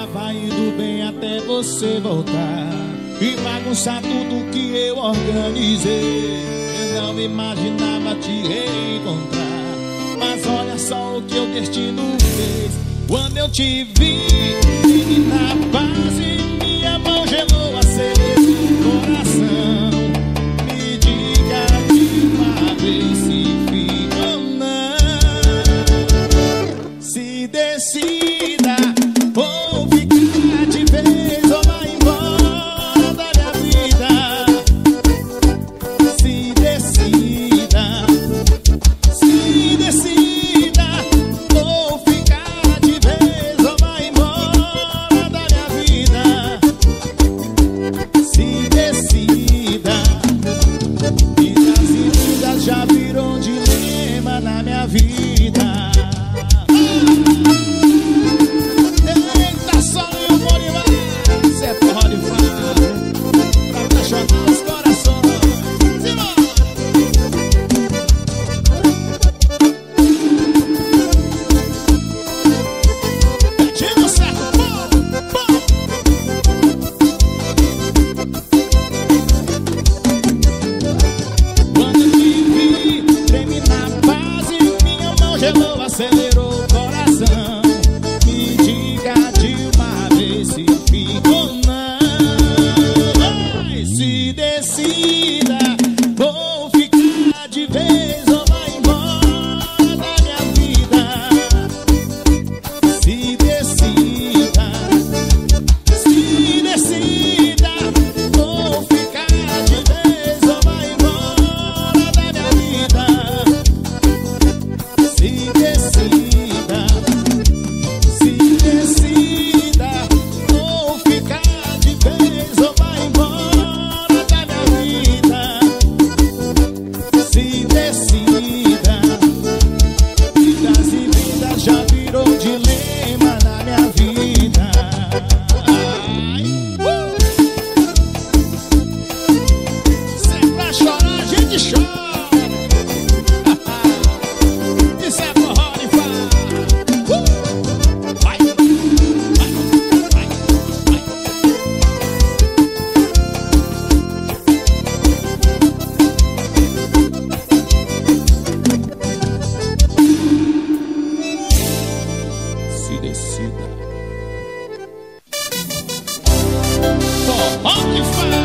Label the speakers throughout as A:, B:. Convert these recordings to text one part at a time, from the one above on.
A: tava indo bem até você voltar e bagunçar tudo que eu organizei. Eu não imaginava te reencontrar, mas olha só o que o destino fez. Quando eu te vi, na base, minha mão gelou, acelerou o coração. Me diga de uma vez se fica ou não. Se decida, ou ficar de vez ou vai embora da minha vida. Se decida, se decida, ou ficar de vez ou vai embora da minha vida. Se decida, vidas e vidas já virou um dilema na minha vida. Eita, só e o Bolivar, cê é porra de fato, pra apaixonar os corações. Simbora! Betinho certo, bom, bom. Quando eu te vi, treme na base, minha mão gelou, acelerou o coração. Me diga de uma vez se fica ou não. Vai, se decida, vou ficar de vez ou vai embora da minha vida. Se decida, se decida, vou ficar de vez ou vai embora da minha vida. Se decida, se decida, vou ficar de vez ou vai embora da minha vida. Se decida, vidas e vidas já virou um dilema na minha vida. Ai, se é pra chorar, a gente chora. Isso é forró de fato. Vai, vai, vai, vai. Se decida. Forró de fato.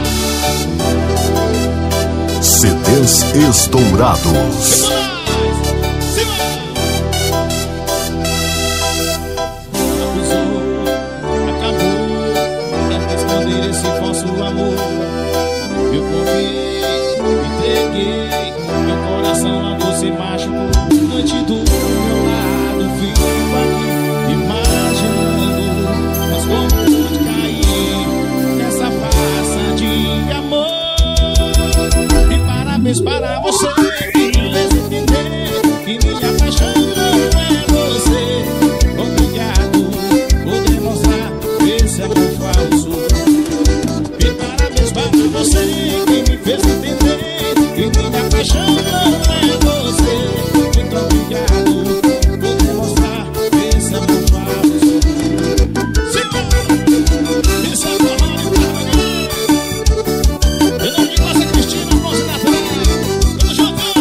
B: CDs estourados.
A: Abusou, acabou, pra esconder esse falso amor. Eu confiei, entreguei meu coração a você, machucou. Noite do meu lado, fico aqui imaginando, mas como pude cair nessa farsa de amor. E parabéns para você que me fez entender que minha paixão não é você. Obrigado por demonstrar esse amor falso. E parabéns para você que me fez entender que minha paixão não é você. Muito obrigado por demonstrar esse amor falso. Isso é forró de fato. Em nome de Nossa Cristina, nosso natural. Tamo junto.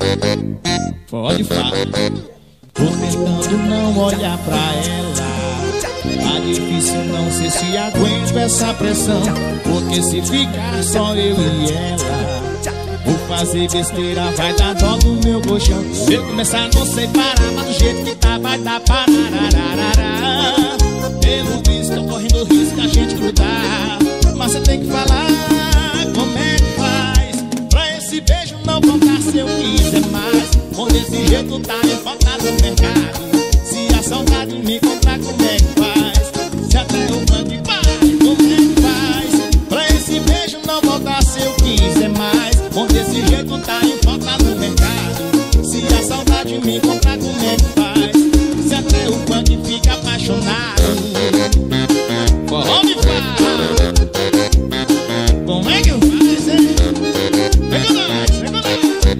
A: Pode falar. Tô tentando não olhar pra ela. Tá difícil, não sei se aguento essa pressão. Porque se ficar só eu e ela, vou fazer besteira, vai dar dó no meu colchão. Se eu começar a não sei parar, mas do jeito que tá vai dar pararararará. Pelo visto, tô correndo risco a gente grudar. Mas você tem que falar como é que faz pra esse beijo não voltar se eu quiser mais. Com desse jeito tá em falta no mercado. Se a saudade me encontrar, como é que faz? Se até o funk vai, como é que faz pra esse beijo não voltar se eu quiser mais? Com desse jeito tá em falta no mercado. Se a saudade me encontrar, como é que faz? Se até o funk fica apaixonado. Forró me faz. Como é que faz, hein? Vem com nós, vem com nós.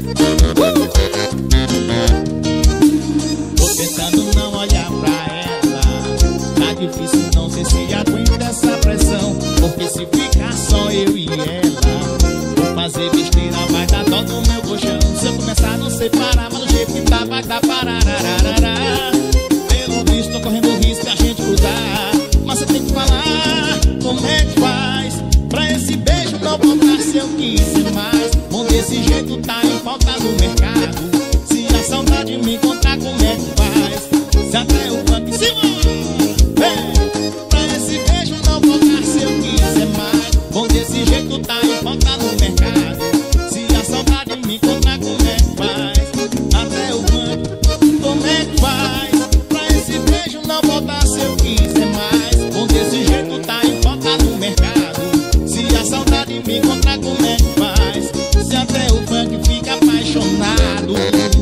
A: Tô tentando não olhar pra ela. Tá difícil, não sei se aguento essa pressão. Porque se ficar só eu e ela, vou fazer besteira, vai dar dó no meu colchão. Se eu começar a não sei parar, mas do jeito que tá vai dar pararararará. Pelo visto, tô correndo risco a gente grudar. Mas você tem que falar como é que faz pra esse beijo não voltar se eu quiser mais. Bom, desse jeito tá em falta no mercado. Se a saudade me encontrar, como é que faz? Se até o funk se pra esse beijo não voltar se eu quiser mais. Bom, desse jeito tá em falta no mercado. Se a saudade me encontrar, como é que faz? Até o funk, como é que faz pra esse beijo não voltar se eu quiser mais? Bom, desse jeito tá em falta no mercado. Se a saudade me encontrar, como é que faz? Se até o funk fica apaixonado.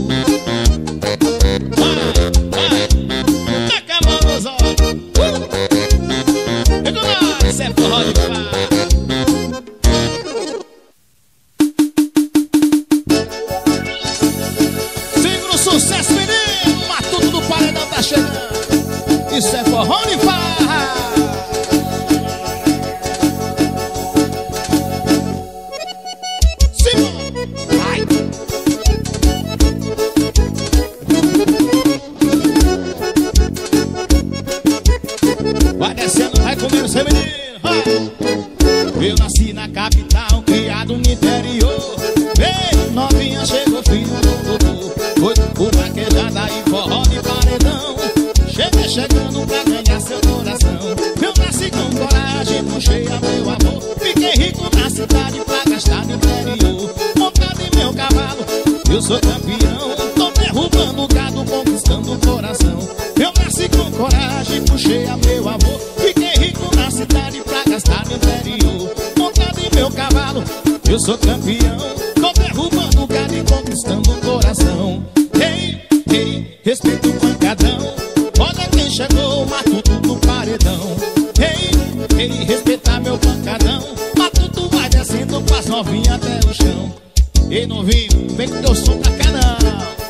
A: Vai, taca a mão nos olhos. É com nós, é forró de paz. Segura o sucesso, menino. O Matuto do Paredão tá chegando. Isso é forró de paz. Vai descendo, vai comendo seu menino. Eu nasci na capital, criado no interior. Veio novinha, chegou filho do doutor. Foi por vaquejada e forró de paredão. Cheguei chegando pra ganhar seu coração. Eu nasci com coragem, puxei a meu amor. Fiquei rico na cidade pra gastar no interior. Montado em meu cavalo, eu sou campeão. Tô derrubando o gado, conquistando o coração. Eu nasci com coragem, puxei a meu amor. Fiquei rico na cidade pra gastar no interior. Montado em meu cavalo, eu sou campeão. Tô derrubando o gado e conquistando o coração. Ei, ei, respeita o pancadão. Olha quem chegou, Matuto do Paredão. Ei, ei, respeita meu pancadão. Matuto vai descendo com as novinhas até o chão. Ei, novinho, vem com teu som pra cá não.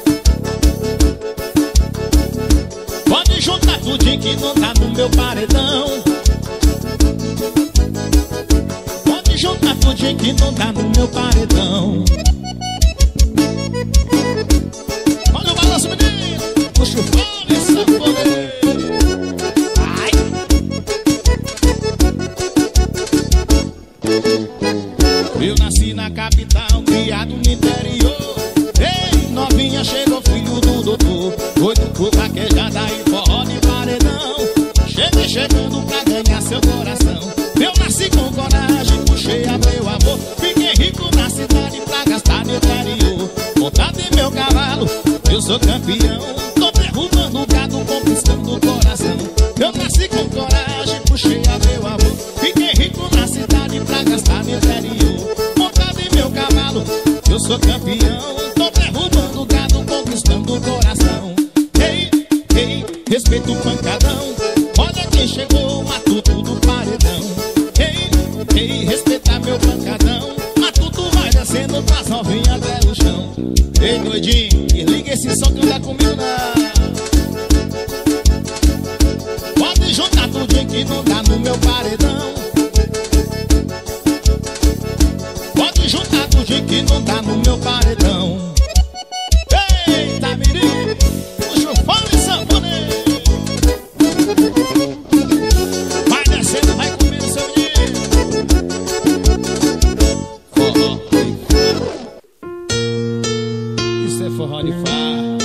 A: Pode juntar tudinho que não tá no meu paredão. Pode juntar tudinho que não tá no meu paredão. Olha o balanço, menino. Puxa o fone, sanfoneiro. Ai. Eu nasci na capital, criado no interior. Ei, novinha, chegou filho do doutor. Foi por vaquejada e forró de paredão. Cheguei chegando pra ganhar seu coração. Eu nasci com coragem, puxei a meu amor. Fiquei rico na cidade pra gastar no interior. Montado em meu cavalo, eu sou campeão. Tô derrubando o gado, conquistando o coração. Eu nasci com coragem, puxei a meu amor. Fiquei rico na cidade pra gastar no interior. Montado em meu cavalo, eu sou campeão. Tô derrubando o gado, conquistando o coração. Ei, ei, respeita o pancadão. Olha quem chegou, Matuto do Paredão. Ei, ei, respeita meu pancadão. Matuto vai descendo pras novinhas até o chão. Ei, doidinho, desliga esse som que não dá comigo não. Pode juntar tudinho que não dá no meu paredão. Pode juntar tudinho que não dá no meu paredão. Isso é forró de farra.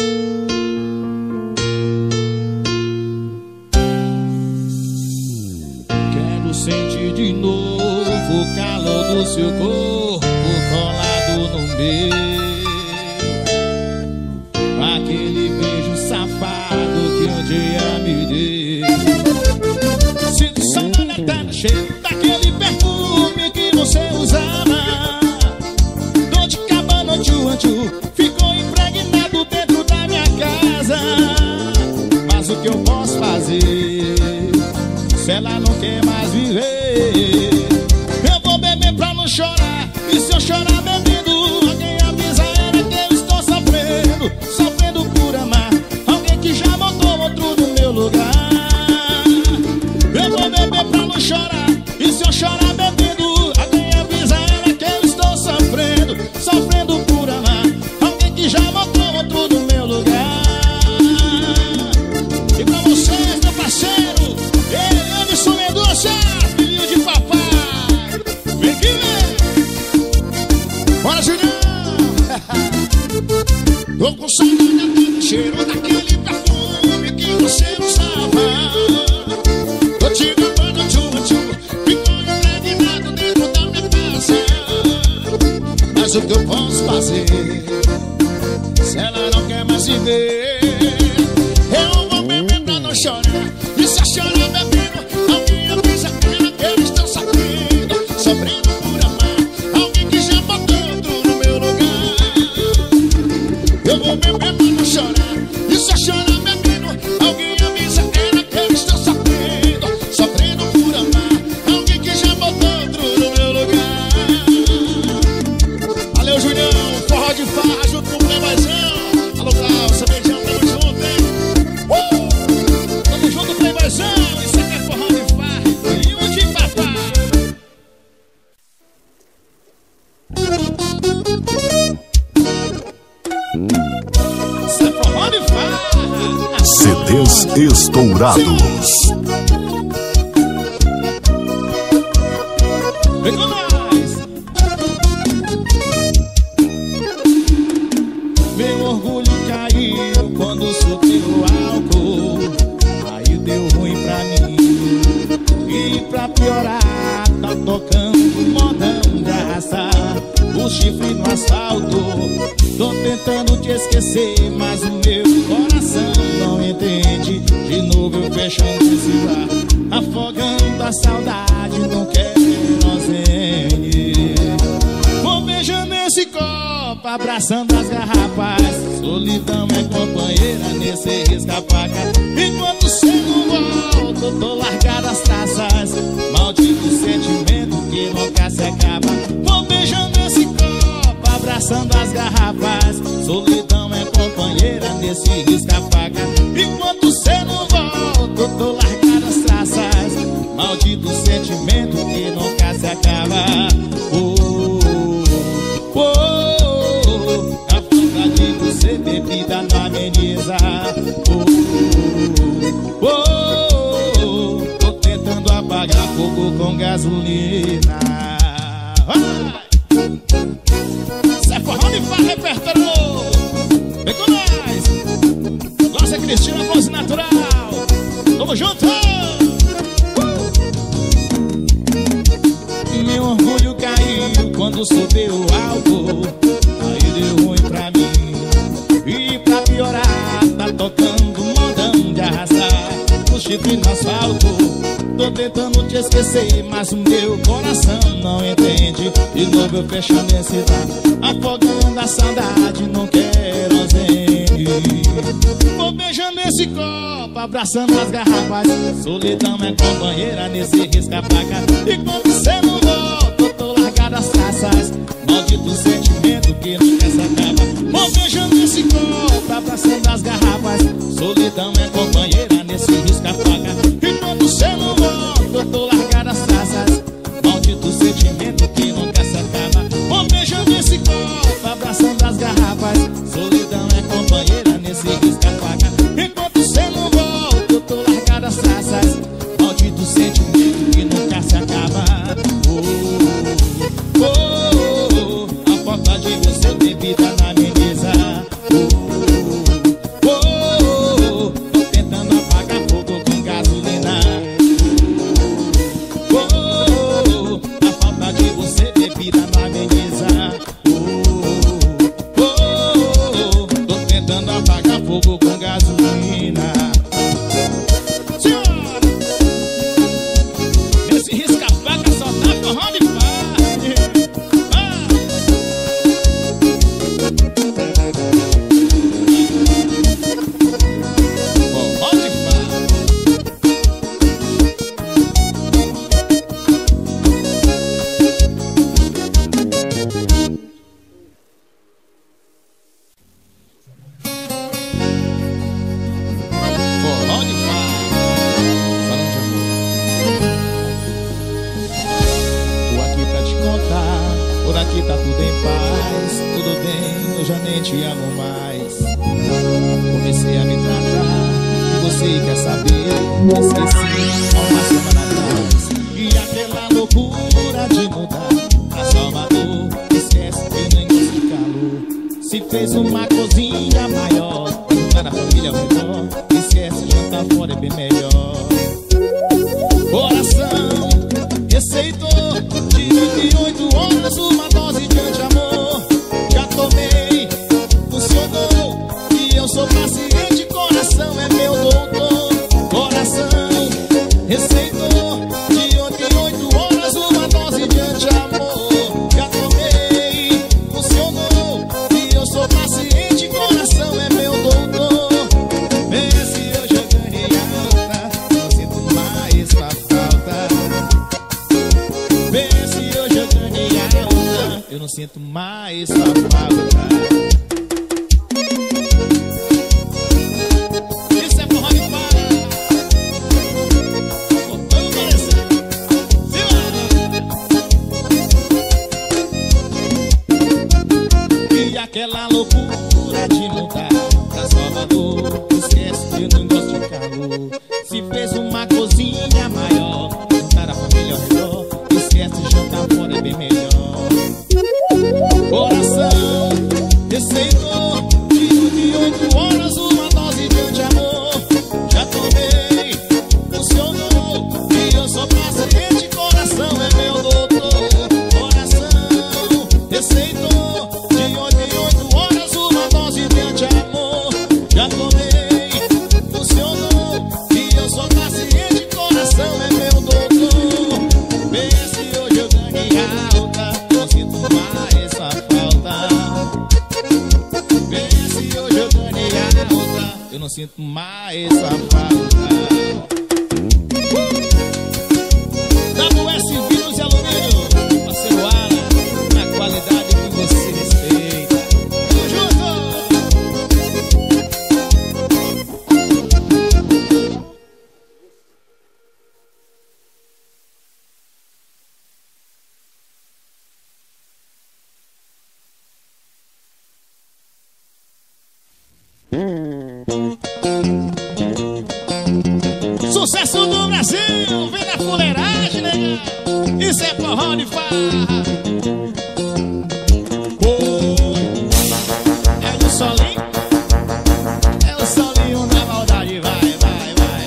A: Quero sentir de novo o calor do seu corpo colado no meu. Aquele beijo safado que um dia me deu. Sinto saudade eterna, cheiro daquele perfume que você usava. Dor de cabana, tchu-tchu, ficou impregnado dentro da minha casa. Mas o que eu posso fazer se ela não quer mais viver? Eu vou beber pra não chorar, e se eu chorar bebendo, alguém avisa ela que eu estou sofrendo. Sofrendo por amar alguém que já botou outro no meu lugar. Eu vou beber pra não chorar, e se eu chorar bebendo, alguém avisa ela que eu estou sofrendo. Sofrendo por amar alguém que já botou outro no meu lugar. E pra vocês, meu parceiro, ele, Anderson Mendonça, filhinho de papai, vem que vem. Bora, Julião. Tô com saudade do cheiro daquele perfume que você usava. Tô te levando tchu-tchu, ficou impregnado dentro da minha casa. Mas o que eu posso fazer se ela não quer mais se ver? Eu vou beber pra não chorar, e se eu chorar bebendo, alguém avisa ela que eu estou sofrendo. Sofrendo por amar alguém que já botou outro no meu lugar. Eu vou beber pra não chorar, e se eu chorar bebendo, alguém avisa ela que eu estou sofrendo. Sofrendo por amar alguém que já botou outro no meu lugar. Valeu, Julião, forró de farra junto com o Playboyzão. Alô, Glaucio, beijão, tamo junto, hein? Tamo junto, Playboyzão. Isso aqui é forró de farra e um de papai. Isso é forró de farra.
B: CDs estourados.
A: Vem com nós. Meu orgulho caiu quando soltei o álcool. Aí deu ruim pra mim. E pra piorar, tá tocando modão de arrastar o chifre no asfalto. Tô tentando te esquecer, mas o meu coração não entende. De novo eu fechando esse bar, afogando a saudade no querosene. Vou beijando esse copo, abraçando as garrafas. Solidão é companheira nesse risca-faca. Enquanto cê não volta, eu tô largado as traças. Maldito sentimento que nunca se acaba. Vou beijando esse copo, abraçando as garrafas. Solidão é companheira nesse risca-faca. Enquanto cê não volta, eu tô largado as traças. Maldito sentimento que nunca se acaba. A falta de você bebida não ameniza. Tô tentando apagar fogo com gasolina. Vai! Isso é forró de farra, repertório novo. Vem com nós. Nossa Cristina, voz natural. Tamo junto. Meu orgulho caiu quando soltei o álcool. Aí deu ruim pra mim. E pra piorar, tá tocando modão de arrasar o chifre no asfalto. Tô tentando te esquecer, mas o meu coração não entende. De novo eu fechando esse bar, afogando a saudade no querosene. Vou beijando esse copo, abraçando as garrafas. Solidão é companheira nesse risca-faca. E quando cê não volta, eu tô largado as traças. Maldito sentimento que nunca se acaba. Vou beijando esse copo, abraçando as garrafas. Solidão é companheira nesse risca-faca. E quando cê não volta, eu tô largado as traças. Maldito sentimento que nunca se acaba. Vou beijando esse copo, abraçando as garrafas. Solidão é companheira nesse risca-faca. Enquanto cê não volta, eu tô largado as traças. Maldito sentimento que nunca se acaba. A falta de você bebida na ameniza. nem te amo mais. Comecei a me tratar e você quer saber. Me esqueci há uma semana atrás. E aquela loucura de mudar pra Salvador, esquece que eu nem gosto de calor. Se fez uma cozinha maior, para a família ao redor, esquece, jantar fora é bem melhor. Coração receitou de 28 horas uma dose de anti-amor. Já tomei, funcionou, e eu sou paciente, coração é meu doutor. Coração receitou de 28 horas uma dose de anti-amor. Já tomei, funcionou, e eu sou paciente, coração é meu doutor. Vê se hoje eu ganhei alta, não sinto mais sua falta. Vê se hoje eu ganhei alta, eu não sinto mais sua falta. Isso é forró de para. Vamos parecer. E aquela loucura de mudar pra Salvador, esquece que eu não gosto de calor. Se fez uma cozinha maior, juntar a família ao redor, esquece, jantar fora é bem melhor. Coração receitou de 28 horas uma dose de anti-amor. Já tomei, funcionou, e eu sou paciente, coração é meu doutor. Coração receitou de 28 horas uma dose de anti-amor. Já tomei, funcionou, e eu sou paciente, coração é meu doutor. Vê se hoje eu ganhei alta, não sinto mais sua falta. Vê se hoje eu ganhei alta, eu não sinto mais sua falta. WS Vidros e Alumínio, parceiro Ara, na qualidade que você respeita. Tamo junto! Sucesso do Brasil, vem na fuleiragem, né? Isso é forró de farra. É o solinho, é o solinho da maldade. Vai, vai, vai,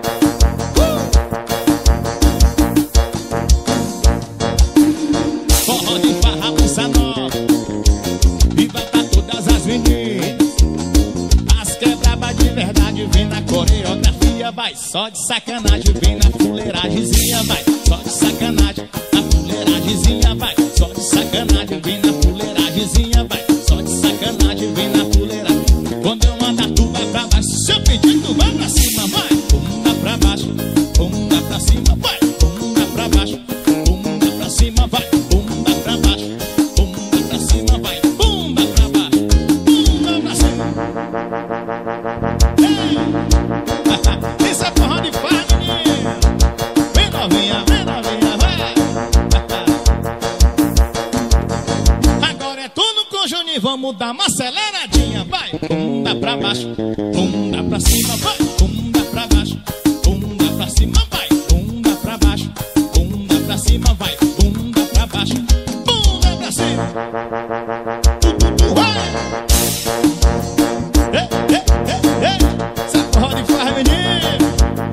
A: vai. Forró de farra, lança nova, e vai pra todas as meninas. As quebrabas de verdade, vem na coreografia. Vai, só de sacanagem, vem na fuleiragemzinha. Vai, só de sacanagem, na fuleiragemzinha. Vai, só de sacanagem, vem na fuleiragemzinha. Vai, só de sacanagem, vem na fuleiragem. Quando eu mandar, tu vai pra baixo. Se eu pedir, tu vai pra cima. Vai, bunda pra baixo, bunda pra cima. Vai, bunda pra baixo, bunda pra cima. Vai, bunda pra baixo, bunda pra cima. Vai, bunda pra baixo, bunda pra cima. Isso é forró de farra, menino. Vem novinha, vai. Agora é tudo com Juninho, vamos dar uma aceleradinha. Vai, bunda pra baixo, bunda pra cima. Vai, bunda pra baixo, bunda pra cima. Vai, bunda pra baixo, bunda pra cima. Vai, bunda pra baixo, bunda pra cima. Vai. Isso é forró de farra, menino.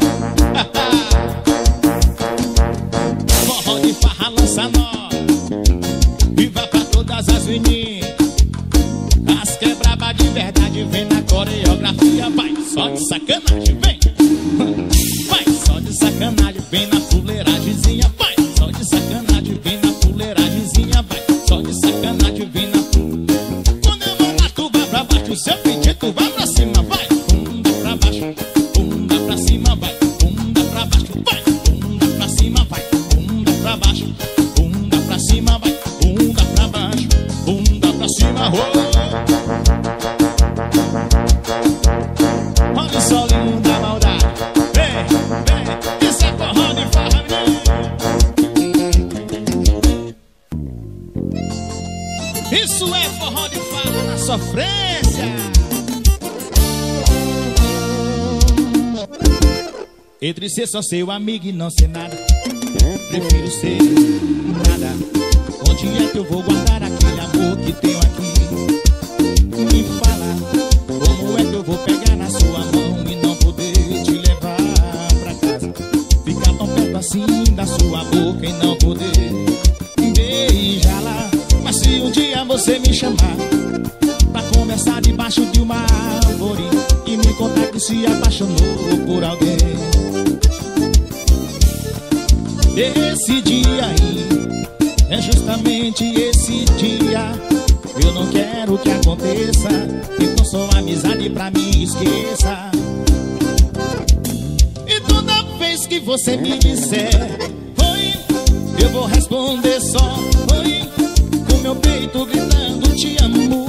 A: Forró de farra, lança nova, e vai pra todas as meninas. As quebrabas de verdade, vem na coreografia. Vai, só de sacanagem, vem. Vai, só de sacanagem, vem na fuleiragemzinha. Vai, só de sacanagem, vem na fuleiragemzinha. Vai, só de sacanagem, vem na. Quando eu mandar, tu vai pra baixo. Se eu pedir, tu vai pra cima. Vai, bunda pra baixo, bunda pra cima. Vai, bunda pra baixo. Vai, bunda pra cima. Vai, bunda pra baixo, bunda pra cima. Vai, bunda pra baixo, bunda pra cima. Olha o solinho da maldade. Vem, vem, isso é forró de farra, menino. Isso é forró de farra na sofrência. Entre ser só seu amigo e não ser nada, prefiro ser nada. Onde é que eu vou guardar aquele amor que tenho aqui? Me fala, como é que eu vou pegar na sua mão e não poder te levar pra casa? Ficar tão perto assim da sua boca e não poder beijá-la. Mas se um dia você me chamar pra conversar debaixo de uma árvore e me contar que se apaixonou por alguém, esse dia aí é justamente esse dia. Eu não quero que aconteça, então só amizade pra mim esqueça. E toda vez que você me disser oi, eu vou responder só oi, com meu peito gritando te amo.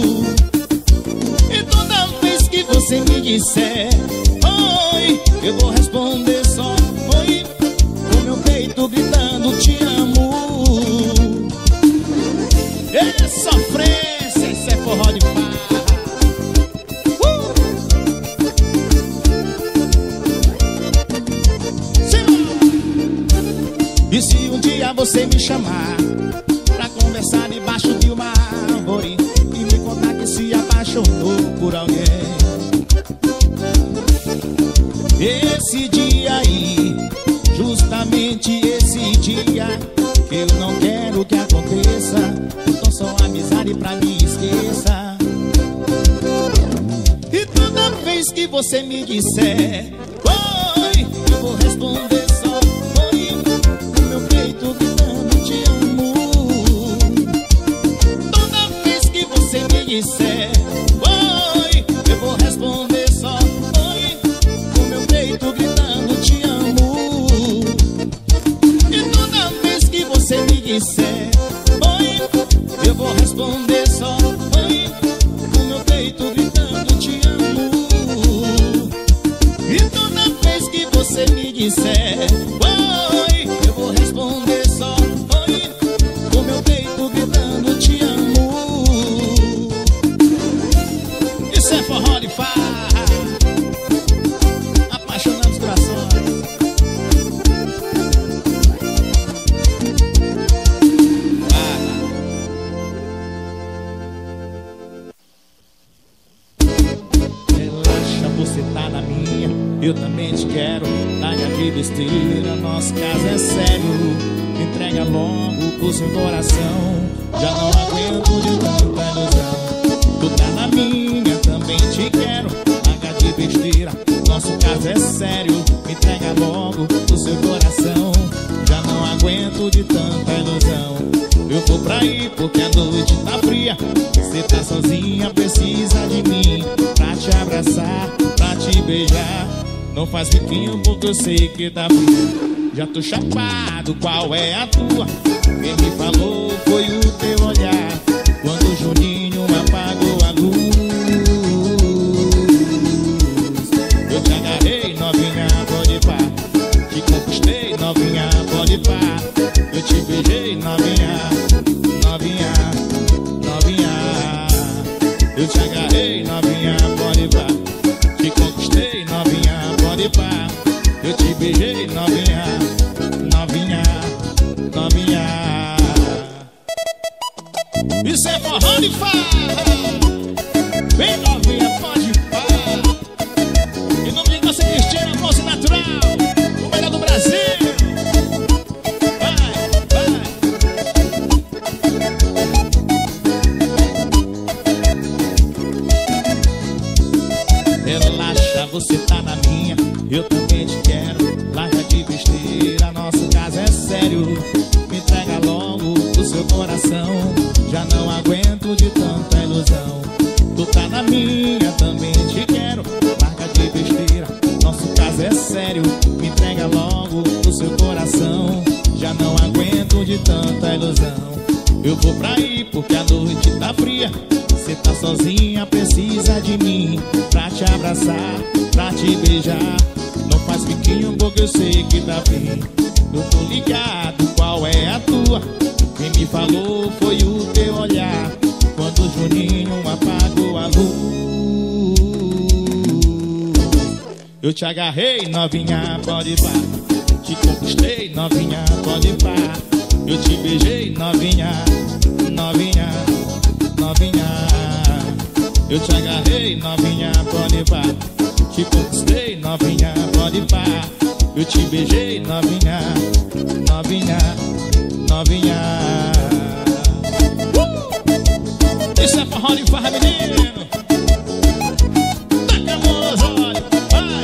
A: E toda vez que você me disser oi, eu vou responder só oi, com meu peito gritando te amo. É sofrência, isso é forró de pá. E se um dia você me chamar pra conversar debaixo de uma árvore e me contar que se apaixonou por alguém, esse dia aí, justamente esse dia, eu não quero que aconteça, então só amizade pra mim esqueça. E toda vez que você me disser oi, eu vou responder só oi, no meu peito gritando te amo. Toda vez que você me disser oi, eu vou responder só oi, no meu peito gritando te amo. E toda vez que você me disser oi, eu vou responder só oi, no meu peito gritando te amo. E toda vez que você me disser oi, eu vou responder só oi, no meu peito gritando te amo. Isso é forró de farra, apaixonando os corações. Você tá na minha, eu também te quero. Larga de besteira, nosso caso é sério. Entrega logo pro seu coração. Já não aguento de tanta ilusão. Tu tá na minha, também te quero. Larga de besteira, nosso caso é sério. Entrega logo pro seu coração. Já não aguento de tanta ilusão. Eu vou pra aí porque a noite tá fria. Você tá sozinha, precisa de mim pra te abraçar, pra te beijar. Não faz biquinho porque eu sei que tá frio. Já tô chapado, qual é a tua? Quem me falou foi o teu olhar, quando o Juninho apagou a luz. Eu te agarrei, novinha, pode pá. Te conquistei, novinha, pode pá. Eu te beijei, novinha, novinha, novinha. Eu te agarrei, novinha, pode pá. Te conquistei, novinha, pode pá. Eu te beijei, novinha, novinha, novinha. Isso é forró de farra. Vem, novinha, pode pá. Em nome de Nossa Cristina, moça natural, o melhor do Brasil. Relaxa, você tá na minha, eu também te quero. Larga de besteira, nosso caso é sério. Me entrega logo o seu coração. Já não aguento de tanta ilusão. Tu tá na minha, também te quero. Larga de besteira, nosso caso é sério. Me entrega logo o seu coração. Já não aguento de tanta ilusão. Eu vou pra aí porque a noite tá fria. Você tá sozinha, precisa de mim pra te abraçar, pra te beijar. Não faz biquinho porque eu sei que tá bem. Eu tô ligado, qual é a tua? Quem me falou foi o teu olhar, quando do Juninho apagou a luz. Eu te agarrei, novinha, pode pá. Te conquistei, novinha, pode pá. Eu te beijei, novinha, novinha, novinha. Eu te agarrei, novinha, pode pá. Te conquistei, novinha, pode pá. Eu te beijei, novinha, novinha, novinha. Isso é forró de farra, menino. Taca a mão nos olhos, vai.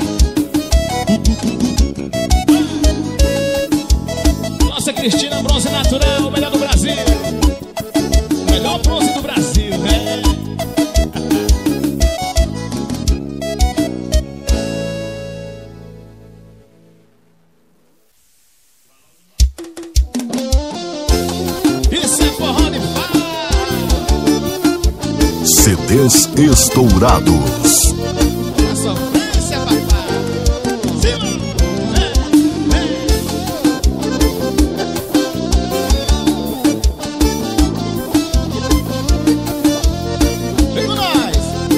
A: Nossa Cristina, bronze natural, o melhor do Brasil. O melhor bronze do Brasil, né? Isso é forró de farra.
B: CDs estourados.
A: A sofrência, papai. Cima. Vem com nós.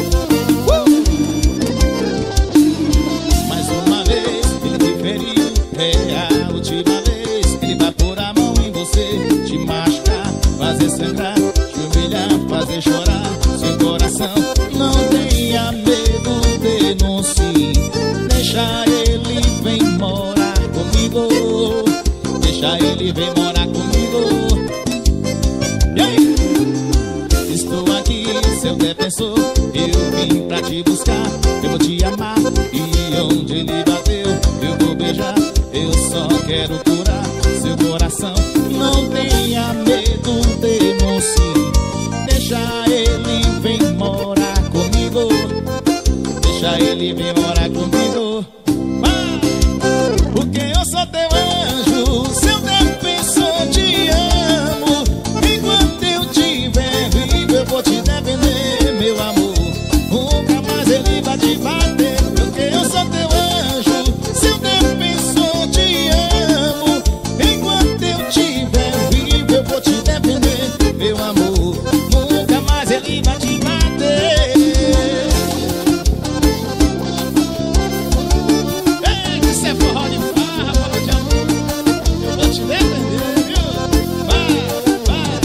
A: Mais uma vez ele te feriu. É a última vez que ele vai pôr a mão em você. Te machucar, fazer sangrar, te humilhar, fazer chorar. Seu coração não tenha medo, denuncie. Deixa ele vem morar comigo. Deixa ele vem morar comigo. E aí? Estou aqui, seu defensor. Eu vim pra te buscar. Eu vou te amar. E onde ele bateu, eu vou beijar. Eu só quero curar seu coração. Não tenha medo, denuncie. Deixa ele vem morar comigo. Deixa ele vem morar comigo. Vai! Porque eu sou teu anjo, seu defensor, te amo. Enquanto eu tiver vivo, eu vou te defender, meu amor. Nunca mais ele vai te bater. Porque eu sou teu anjo, seu defensor, te amo. Enquanto eu tiver vivo, eu vou te defender, meu amor. Nunca mais ele vai te bater. Ei, isso é forró de farra, forró de amor. Eu vou te defender, viu? Vai, vai.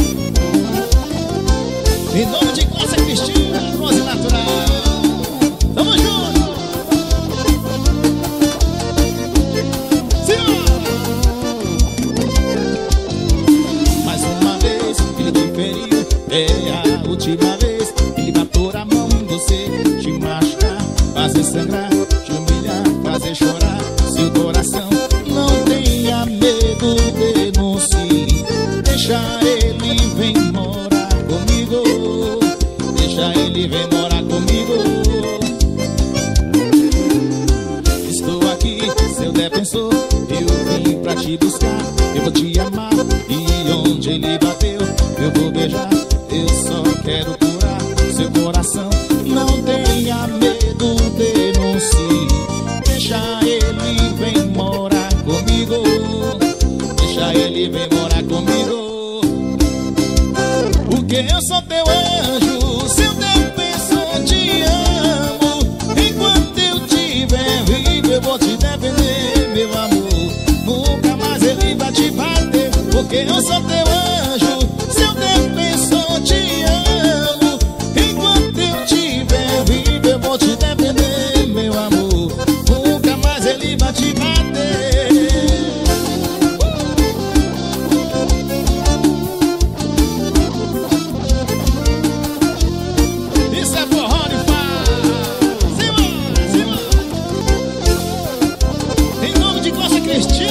A: Em nome de Cláudia Cristina, bronze natural. Tamo junto. Senhora. Mais uma vez ele te feriu. É a última vez ele vai pôr a mão em você. Te machucar, fazer sangrar, te humilhar, fazer chorar. Seu coração não tenha medo, denuncie. Deixa ele vem morar comigo. Deixa ele vem morar comigo. Estou aqui, seu defensor. Eu vim pra te buscar. Eu vou te amar. E onde ele bateu, eu vou beijar. Eu só quero curar seu coração. Não tenha medo, denuncie. Deixa ele vem morar comigo. Deixa ele vem morar comigo. Porque eu sou teu anjo, seu defensor, te amo. Enquanto eu tiver vivo, eu vou te defender, meu amor. Nunca mais ele vai te bater. Porque eu sou teu anjo, seu defensor, te amo. Enquanto eu tiver vivo, eu vou te defender, meu amor. Nunca mais ele vai te bater. Isso é forró de farra. Simbora, simbora. Em nome de Cláudia Cristina.